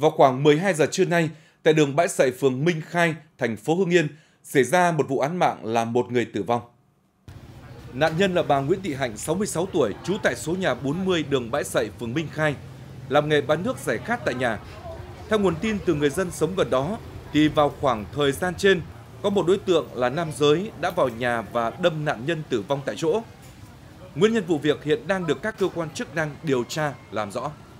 Vào khoảng 12 giờ trưa nay, tại đường Bãi Sậy, phường Minh Khai, thành phố Hưng Yên, xảy ra một vụ án mạng làm một người tử vong. Nạn nhân là bà Nguyễn Thị Hạnh, 66 tuổi, trú tại số nhà 40 đường Bãi Sậy, phường Minh Khai, làm nghề bán nước giải khát tại nhà. Theo nguồn tin từ người dân sống gần đó, thì vào khoảng thời gian trên, có một đối tượng là nam giới đã vào nhà và đâm nạn nhân tử vong tại chỗ. Nguyên nhân vụ việc hiện đang được các cơ quan chức năng điều tra làm rõ.